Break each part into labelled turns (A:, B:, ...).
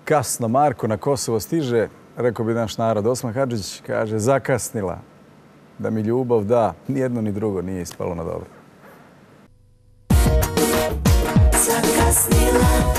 A: kasno Marko na Kosovo stiže, rekao bi naš narod. Osman Hadžić kaže zakasnila. Da mi ljubav da, ni jedno ni drugo nije ispalo na dobro.
B: Zakasnila.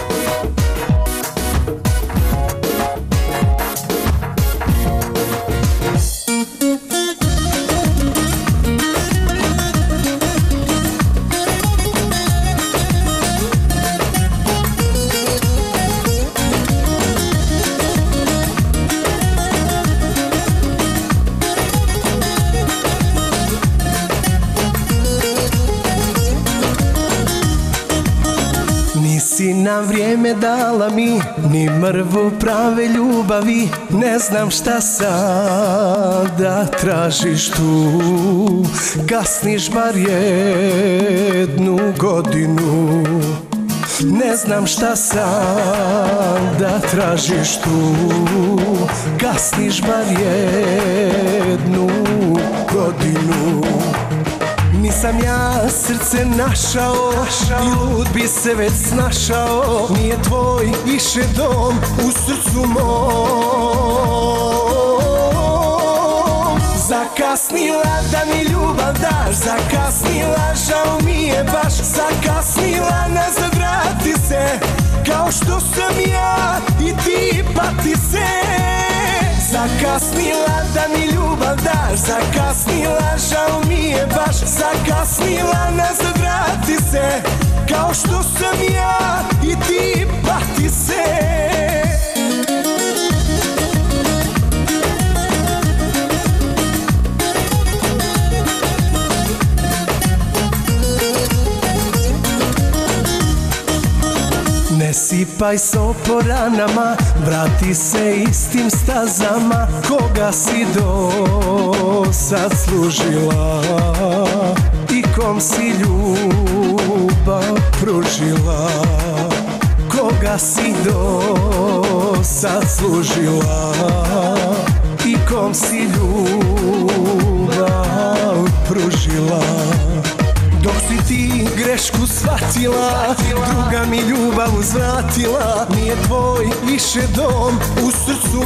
C: Nisi na vrijeme dala mi ni mrvu prave ljubavi. Ne znam šta sada tražiš tu. Kasniš bar jednu godinu. Ne znam šta sada tražiš tu. Kasniš bar jednu godinu. Nisam ja srce našao i lud bi se već snašao. Nije tvoj više dom u srcu mom. Zakasnila da mi ljubav daš, zakasnila, žao mi je baš. Zakasnila, nazad vrati se, kao što sam ja i ti pati se. Zakasnila da mi ljubav daš, zakasnila, žao mi je baš. Zakasnila, nazad vrati se, kao što sam ja i ti pati se. Ne sipaj so po ranama, vrati se istim stazama. Koga si do sad služila i kom si ljubav pružila. Koga si do sad služila i kom si ljubav pružila. Dok si ti grešku shvatila, druga mi ljubav uzvratila. Nije tvoj više dom u srcu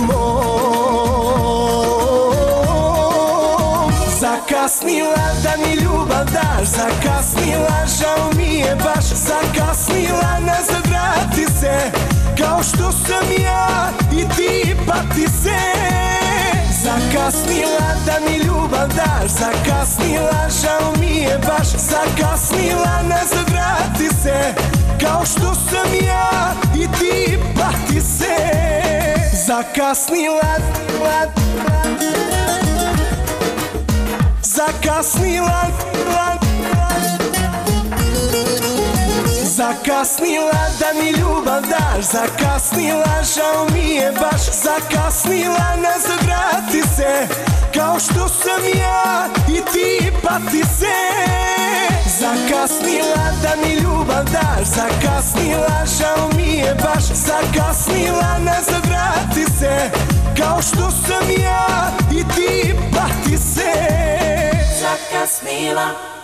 C: mom. Zakasnila da mi ljubav daš, zakasnila, žao mi je baš. Zakasnila, nazad vrati se, kao što sam ja i ti pati se. Zakasnila da mi ljubav daš, zakasnila, žao mi je baš. Zakasnila, nazad vrati se, kao što sam ja i ti pati se. Zakasnila, zakasnila, zakasnila da mi ljubav daš, zakasnila, žao mi je baš. Zakasnila, nazad vrati se, kao što sam ja i ti pati se. Zakasnila da mi ljubav daš, zakasnila, žao mi je baš. Zakasnila, nazad vrati se, kao što sam ja i ti pati se.
B: Zakasnila.